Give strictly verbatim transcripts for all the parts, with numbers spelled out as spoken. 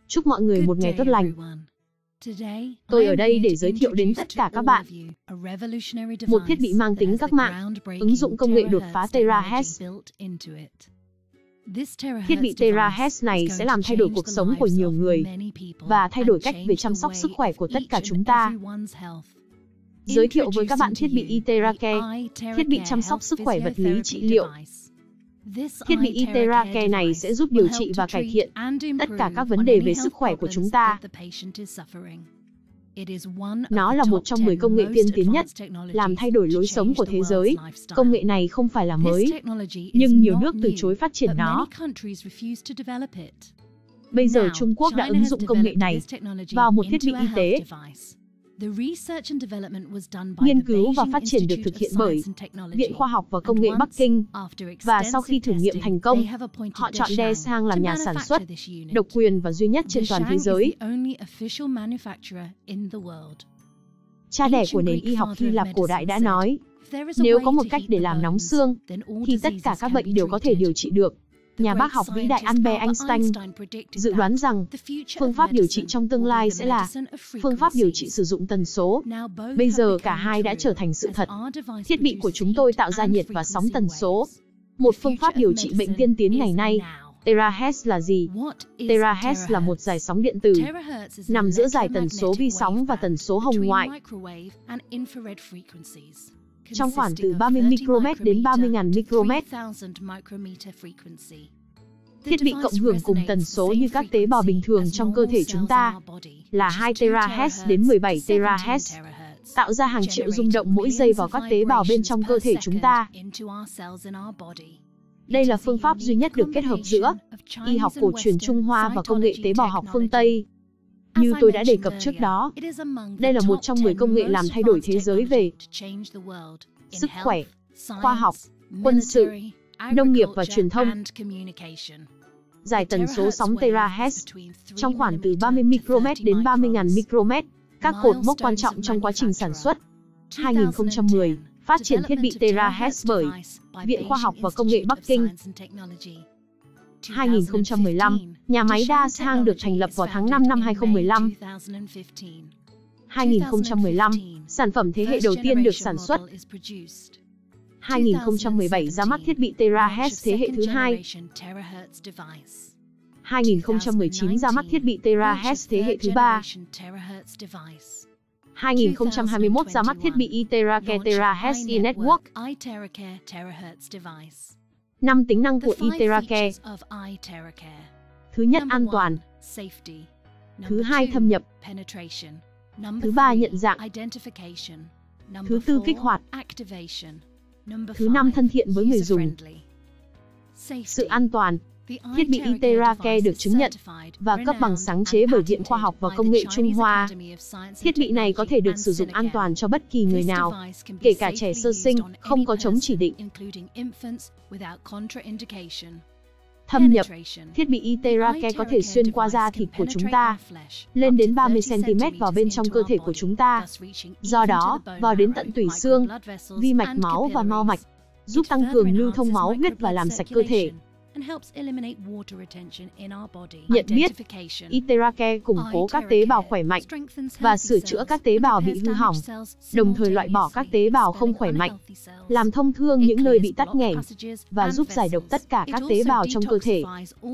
Chúc mọi người một ngày tốt lành. Tôi ở đây để giới thiệu đến tất cả các bạn một thiết bị mang tính các mạng, ứng dụng công nghệ đột phá terahertz. Thiết bị terahertz này sẽ làm thay đổi cuộc sống của nhiều người và thay đổi cách về chăm sóc sức khỏe của tất cả chúng ta. Giới thiệu với các bạn thiết bị iTeracare, thiết bị chăm sóc sức khỏe vật lý trị liệu. Thiết bị iTeracare này sẽ giúp điều trị và cải thiện tất cả các vấn đề về sức khỏe của chúng ta. Nó là một trong mười công nghệ tiên tiến nhất, làm thay đổi lối sống của thế giới. Công nghệ này không phải là mới, nhưng nhiều nước từ chối phát triển nó. Bây giờ Trung Quốc đã ứng dụng công nghệ này vào một thiết bị y tế. Nghiên cứu và phát triển được thực hiện bởi Viện Khoa học và Công nghệ Bắc Kinh, và sau khi thử nghiệm thành công, họ chọn Desheng làm nhà sản xuất, độc quyền và duy nhất trên toàn thế giới. Cha đẻ của nền y học Hy Lạp cổ đại đã nói, nếu có một cách để làm nóng xương, thì tất cả các bệnh đều có thể điều trị được. Nhà bác học vĩ đại Albert Einstein dự đoán rằng phương pháp điều trị trong tương lai sẽ là phương pháp điều trị sử dụng tần số. Bây giờ cả hai đã trở thành sự thật. Thiết bị của chúng tôi tạo ra nhiệt và sóng tần số. Một phương pháp điều trị bệnh tiên tiến ngày nay. Terahertz là gì? Terahertz là một dải sóng điện tử nằm giữa dải tần số vi sóng và tần số hồng ngoại, trong khoảng từ ba mươi micromet đến ba mươi nghìn micromet. Thiết bị cộng hưởng cùng tần số như các tế bào bình thường trong cơ thể chúng ta là hai terahertz đến mười bảy terahertz, tạo ra hàng triệu rung động mỗi giây vào các tế bào bên trong cơ thể chúng ta. Đây là phương pháp duy nhất được kết hợp giữa y học cổ truyền Trung Hoa và công nghệ tế bào học phương Tây. Như tôi đã đề cập trước đó, đây là một trong mười công nghệ làm thay đổi thế giới về sức khỏe, khoa học, quân sự, nông nghiệp và truyền thông. Dải tần số sóng terahertz trong khoảng từ ba mươi micromet đến ba mươi nghìn micromet, các cột mốc quan trọng trong quá trình sản xuất. hai nghìn không trăm mười, phát triển thiết bị terahertz bởi Viện Khoa học và Công nghệ Bắc Kinh. hai nghìn không trăm mười lăm, nhà máy Desheng được thành lập vào tháng năm năm hai nghìn không trăm mười lăm. hai nghìn không trăm mười lăm, sản phẩm thế hệ đầu tiên được sản xuất. hai nghìn không trăm mười bảy ra mắt thiết bị terahertz thế hệ thứ hai. hai nghìn không trăm mười chín ra mắt thiết bị terahertz thế hệ thứ ba. hai nghìn không trăm hai mươi mốt ra mắt thiết bị iTeracare terahertz e-network. Năm tính năng của iTeracare. Thứ nhất, an toàn. Thứ hai, thâm nhập. Thứ ba, nhận dạng. Thứ tư, kích hoạt. Thứ năm, thân thiện với người dùng. Sự an toàn. Thiết bị iTeracare được chứng nhận và cấp bằng sáng chế bởi Viện Khoa học và Công nghệ Trung Hoa. Thiết bị này có thể được sử dụng an toàn cho bất kỳ người nào, kể cả trẻ sơ sinh, không có chống chỉ định. Thâm nhập. Thiết bị iTeracare có thể xuyên qua da thịt của chúng ta, lên đến ba mươi xăng ti mét vào bên trong cơ thể của chúng ta. Do đó, vào đến tận tủy xương, vi mạch máu và mao mạch, giúp tăng cường lưu thông máu huyết và làm sạch cơ thể. Nhận biết, iTeracare củng cố các tế bào khỏe mạnh và sửa chữa các tế bào bị hư hỏng, đồng thời loại bỏ các tế bào không khỏe mạnh, làm thông thương những nơi bị tắc nghẽn và giúp giải độc tất cả các tế bào trong cơ thể.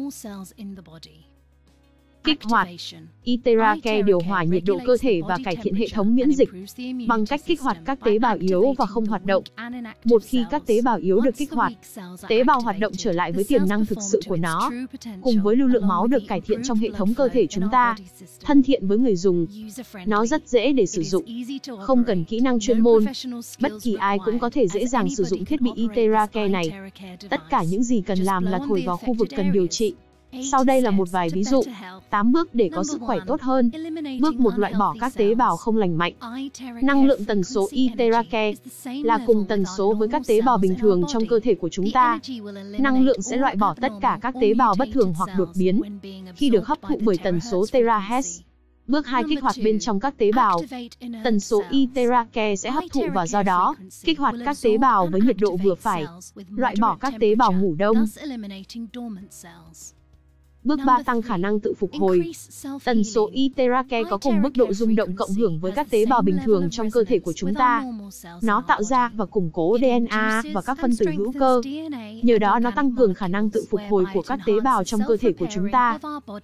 Kích hoạt. iTeracare điều hòa nhiệt độ cơ thể và cải thiện hệ thống miễn dịch bằng cách kích hoạt các tế bào yếu và không hoạt động. Một khi các tế bào yếu được kích hoạt, tế bào hoạt động trở lại với tiềm năng thực sự của nó, cùng với lưu lượng máu được cải thiện trong hệ thống cơ thể chúng ta. Thân thiện với người dùng. Nó rất dễ để sử dụng, không cần kỹ năng chuyên môn. Bất kỳ ai cũng có thể dễ dàng sử dụng thiết bị iTeracare này. Tất cả những gì cần làm là thổi vào khu vực cần điều trị. Sau đây là một vài ví dụ. tám bước để có sức khỏe tốt hơn. Bước một, loại bỏ các tế bào không lành mạnh. Năng lượng tần số iTeracare là cùng tần số với các tế bào bình thường trong cơ thể của chúng ta. Năng lượng sẽ loại bỏ tất cả các tế bào bất thường hoặc đột biến khi được hấp thụ bởi tần số terahertz. Bước hai, kích hoạt bên trong các tế bào. Tần số iTeracare sẽ hấp thụ và do đó kích hoạt các tế bào với nhiệt độ vừa phải, loại bỏ các tế bào ngủ đông. Bước ba, tăng khả năng tự phục hồi. Tần số Iteracare có cùng mức độ rung động cộng hưởng với các tế bào bình thường trong cơ thể của chúng ta. Nó tạo ra và củng cố đê en a và các phân tử hữu cơ. Nhờ đó nó tăng cường khả năng tự phục hồi của các tế bào trong cơ thể của chúng ta.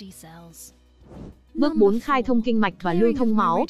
Bước bốn, khai thông kinh mạch và lưu thông máu.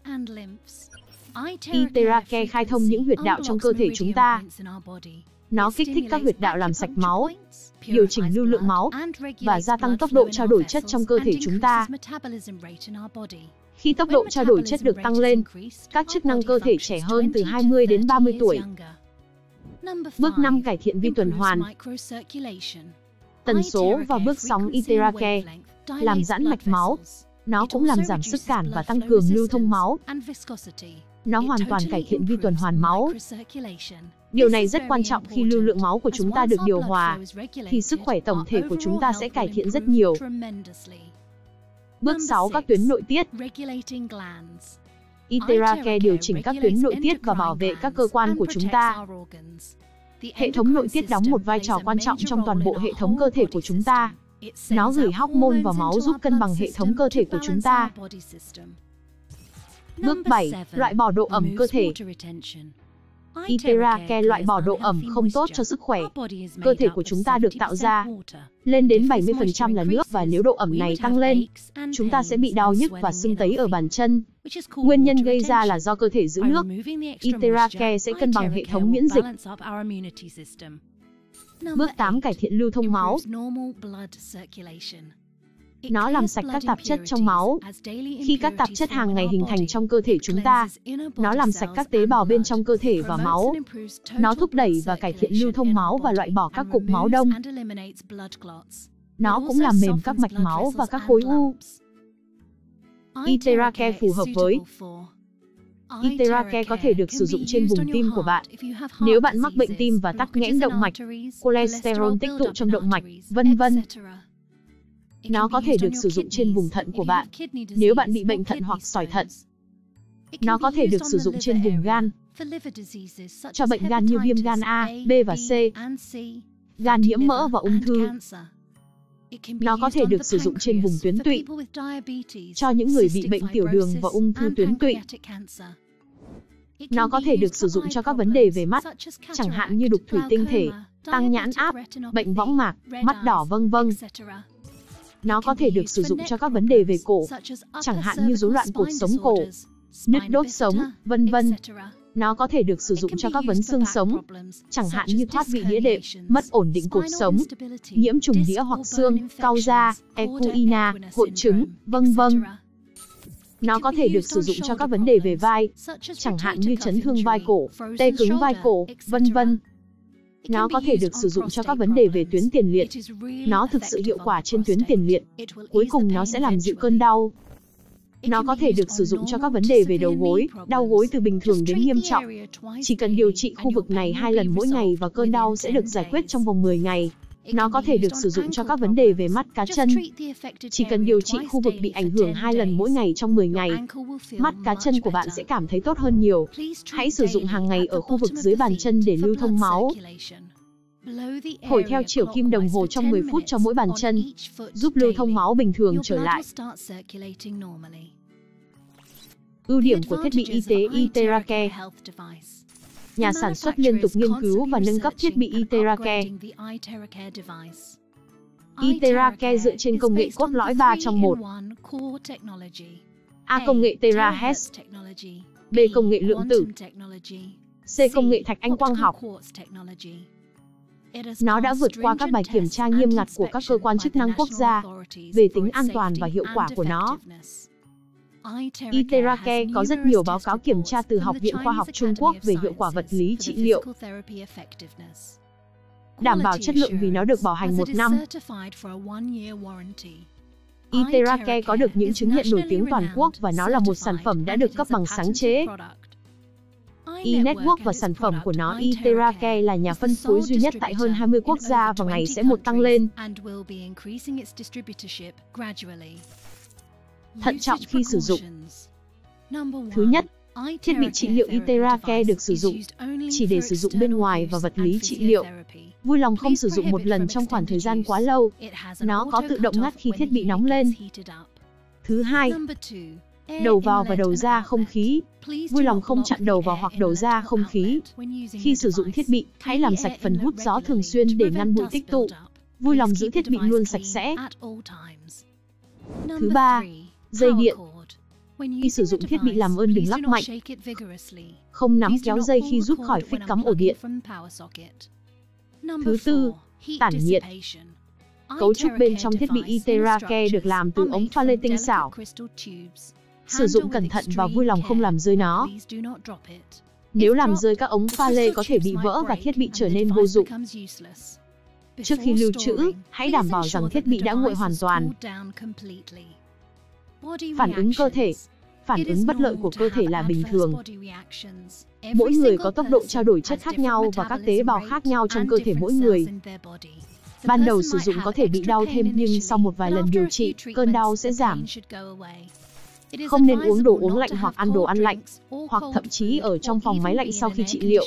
Iteracare khai thông những huyệt đạo trong cơ thể chúng ta. Nó kích thích các huyệt đạo làm sạch máu, điều chỉnh lưu lượng máu, và gia tăng tốc độ trao đổi chất trong cơ thể chúng ta. Khi tốc độ trao đổi chất được tăng lên, các chức năng cơ thể trẻ hơn từ hai mươi đến ba mươi tuổi. Bước năm, cải thiện vi tuần hoàn. Tần số và bước sóng Iteracare làm giãn mạch máu. Nó cũng làm giảm sức cản và tăng cường lưu thông máu. Nó hoàn toàn cải thiện vi tuần hoàn máu. Điều này rất quan trọng khi lưu lượng máu của chúng ta được điều hòa, thì sức khỏe tổng thể của chúng ta sẽ cải thiện rất nhiều. Bước sáu, các tuyến nội tiết. Iteracare điều chỉnh các tuyến nội tiết và bảo vệ các cơ quan của chúng ta. Hệ thống nội tiết đóng một vai trò quan trọng trong toàn bộ hệ thống cơ thể của chúng ta. Nó gửi hormone vào máu giúp cân bằng hệ thống cơ thể của chúng ta. Bước bảy, loại bỏ độ ẩm cơ thể. Iteracare loại bỏ độ ẩm không tốt cho sức khỏe. Cơ thể của chúng ta được tạo ra lên đến bảy mươi phần trăm là nước, và nếu độ ẩm này tăng lên, chúng ta sẽ bị đau nhức và sưng tấy ở bàn chân. Nguyên nhân gây ra là do cơ thể giữ nước. Iteracare sẽ cân bằng hệ thống miễn dịch. Bước tám, cải thiện lưu thông máu. Nó làm sạch các tạp chất trong máu. Khi các tạp chất hàng ngày hình thành trong cơ thể chúng ta, nó làm sạch các tế bào bên trong cơ thể và máu. Nó thúc đẩy và cải thiện lưu thông máu và loại bỏ các cục máu đông. Nó cũng làm mềm các mạch máu và các khối u. Iteracare phù hợp với Iteracare có thể được sử dụng trên vùng tim của bạn. Nếu bạn mắc bệnh tim và tắc nghẽn động mạch, cholesterol tích tụ trong động mạch, vân vân. Nó có thể được sử dụng trên vùng thận của bạn, nếu bạn bị bệnh thận hoặc sỏi thận. Nó có thể được sử dụng trên vùng gan, cho bệnh gan như viêm gan A, B và C, gan nhiễm mỡ và ung thư. Nó có thể được sử dụng trên vùng tuyến tụy, cho những người bị bệnh tiểu đường và ung thư tuyến tụy. Nó có thể được sử dụng cho các vấn đề về mắt, chẳng hạn như đục thủy tinh thể, tăng nhãn áp, bệnh võng mạc, mắt đỏ vân vân. Nó có thể được sử dụng cho các vấn đề về cổ, chẳng hạn như rối loạn cột sống cổ, nứt đốt sống, vân vân. Nó có thể được sử dụng cho các vấn xương sống, chẳng hạn như thoát vị đĩa đệm, mất ổn định cột sống, nhiễm trùng đĩa hoặc xương, cau da, equina, hội chứng, vân vân. Nó có thể được sử dụng cho các vấn đề về vai, chẳng hạn như chấn thương vai cổ, tê cứng vai cổ, vân vân. Nó có thể được sử dụng cho các vấn đề về tuyến tiền liệt. Nó thực sự hiệu quả trên tuyến tiền liệt. Cuối cùng nó sẽ làm dịu cơn đau. Nó có thể được sử dụng cho các vấn đề về đầu gối, đau gối từ bình thường đến nghiêm trọng. Chỉ cần điều trị khu vực này hai lần mỗi ngày và cơn đau sẽ được giải quyết trong vòng mười ngày. Nó có thể được sử dụng cho các vấn đề về mắt cá chân. Chỉ cần điều trị khu vực bị ảnh hưởng hai lần mỗi ngày trong mười ngày, mắt cá chân của bạn sẽ cảm thấy tốt hơn nhiều. Hãy sử dụng hàng ngày ở khu vực dưới bàn chân để lưu thông máu. Thổi theo chiều kim đồng hồ trong mười phút cho mỗi bàn chân, giúp lưu thông máu bình thường trở lại. Ưu điểm của thiết bị y tế Iteracare. Nhà sản xuất liên tục nghiên cứu và nâng cấp thiết bị Iteracare. Iteracare dựa trên công nghệ cốt lõi ba trong một. A. Công nghệ terahertz. B. Công nghệ lượng tử. C. Công nghệ thạch anh quang học. Nó đã vượt qua các bài kiểm tra nghiêm ngặt của các cơ quan chức năng quốc gia về tính an toàn và hiệu quả của nó. Iteracare có rất nhiều báo cáo kiểm tra từ Học viện Khoa học Trung Quốc về hiệu quả vật lý trị liệu. Đảm bảo chất lượng vì nó được bảo hành một năm. Iteracare có được những chứng nhận nổi tiếng toàn quốc và nó là một sản phẩm đã được cấp bằng sáng chế. E-Network và sản phẩm của nó Iteracare là nhà phân phối duy nhất tại hơn hai mươi quốc gia và ngày sẽ một tăng lên. Thận trọng khi sử dụng. Thứ nhất, thiết bị trị liệu Iteracare được sử dụng chỉ để sử dụng bên ngoài và vật lý trị liệu. Vui lòng không sử dụng một lần trong khoảng thời gian quá lâu. Nó có tự động ngắt khi thiết bị nóng lên. Thứ hai, đầu vào và đầu ra không khí. Vui lòng không chặn đầu vào hoặc đầu ra không khí. Khi sử dụng thiết bị, hãy làm sạch phần hút gió thường xuyên để ngăn bụi tích tụ. Vui lòng giữ thiết bị luôn sạch sẽ. Thứ ba, dây điện. Khi sử dụng thiết bị làm ơn đừng lắc mạnh. Không nắm kéo dây khi rút khỏi phích cắm ổ điện. Thứ tư, tản nhiệt. Cấu trúc bên trong thiết bị Iteracare được làm từ ống pha lê tinh xảo. Sử dụng cẩn thận và vui lòng không làm rơi nó. Nếu làm rơi các ống pha lê có thể bị vỡ và thiết bị trở nên vô dụng. Trước khi lưu trữ, hãy đảm bảo rằng thiết bị đã nguội hoàn toàn. Phản ứng cơ thể. Phản ứng bất lợi của cơ thể là bình thường. Mỗi người có tốc độ trao đổi chất khác nhau và các tế bào khác nhau trong cơ thể mỗi người. Ban đầu sử dụng có thể bị đau thêm nhưng sau một vài lần điều trị, cơn đau sẽ giảm. Không nên uống đồ uống lạnh hoặc ăn đồ ăn lạnh, hoặc thậm chí ở trong phòng máy lạnh sau khi trị liệu.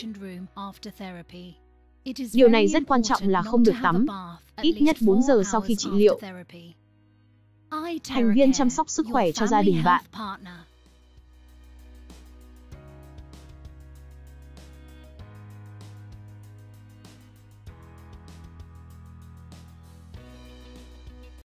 Điều này rất quan trọng là không được tắm, ít nhất bốn giờ sau khi trị liệu. Thành viên chăm sóc sức khỏe cho gia đình bạn.